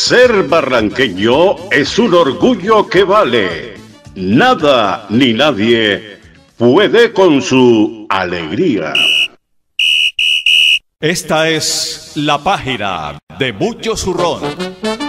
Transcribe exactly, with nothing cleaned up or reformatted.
Ser barranqueño es un orgullo que vale. Nada ni nadie puede con su alegría. Esta es la página de Mucho Zurrón.